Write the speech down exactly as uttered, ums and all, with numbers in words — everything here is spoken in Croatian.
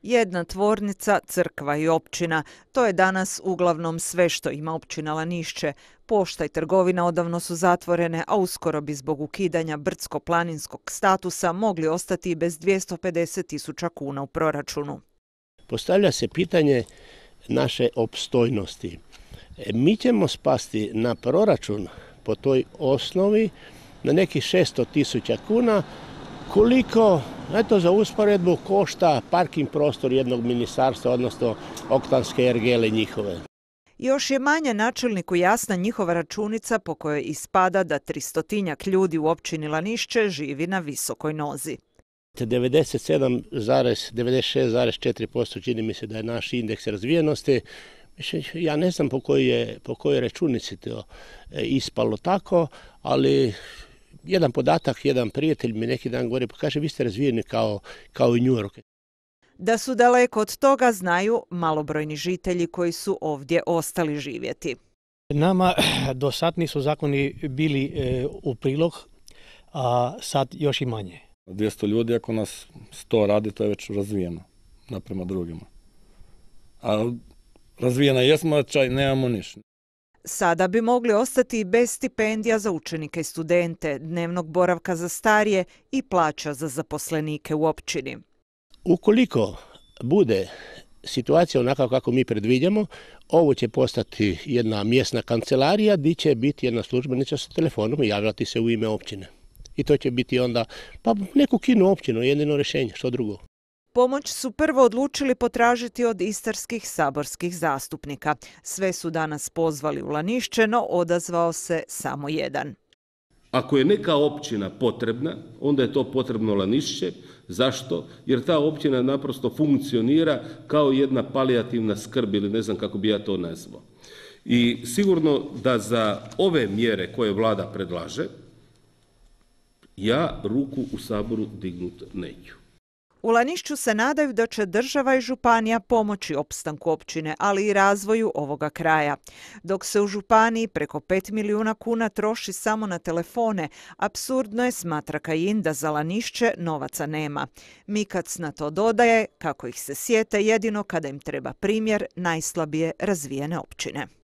Jedna tvornica, crkva i općina. To je danas uglavnom sve što ima općina Lanišće. Pošta i trgovina odavno su zatvorene, a uskoro bi zbog ukidanja brdsko-planinskog statusa mogli ostati i bez dvjesto pedeset tisuća kuna u proračunu. Postavlja se pitanje naše opstojnosti. Mi ćemo spasti na proračun po toj osnovi na nekih šesto tisuća kuna, koliko, eto za usporedbu, košta parking prostor jednog ministarstva, odnosno oktanske ergele njihove. Još je manje načelniku jasna njihova računica po kojoj ispada da tristotinjak ljudi u općini Lanišće živi na visokoj nozi. devedeset sedam zarez devedeset šest zarez četiri posto čini mi se da je naš indeks razvijenosti. Ja ne znam po kojoj je, po kojoj računici to ispalo tako, ali jedan podatak, jedan prijatelj mi neki dan govori, pa kaže vi ste razvijeni kao, kao i New York. Da su daleko od toga znaju malobrojni žitelji koji su ovdje ostali živjeti. Nama do sad nisu zakoni bili e, u prilog, a sad još i manje. dvjesto ljudi, ako nas sto radi, to je već razvijeno naprema drugima. A razvijena jesmo, čaj nemamo ništa. Sada bi mogli ostati i bez stipendija za učenike i studente, dnevnog boravka za starije i plaća za zaposlenike u općini. Ukoliko bude situacija onako kako mi predviđamo, ovo će postati jedna mjesna kancelarija gdje će biti jedna službenica sa telefonom i javljati se u ime općine. I to će biti onda pa neku kinu općinu, jedino rješenje, što drugo. Pomoć su prvo odlučili potražiti od istarskih saborskih zastupnika. Sve su danas pozvali u Lanišće, no odazvao se samo jedan. Ako je neka općina potrebna, onda je to potrebno Lanišće. Zašto? Jer ta općina naprosto funkcionira kao jedna palijativna skrb ili ne znam kako bi ja to nazvao. I sigurno da za ove mjere koje vlada predlaže, ja ruku u Saboru dignut neću. U Lanišću se nadaju da će država i županija pomoći opstanku općine, ali i razvoju ovoga kraja. Dok se u županiji preko pet milijuna kuna troši samo na telefone, apsurdno je, smatra Kajin, da za Lanišće novaca nema. Mikac na to dodaje kako ih se sjete jedino kada im treba primjer najslabije razvijene općine.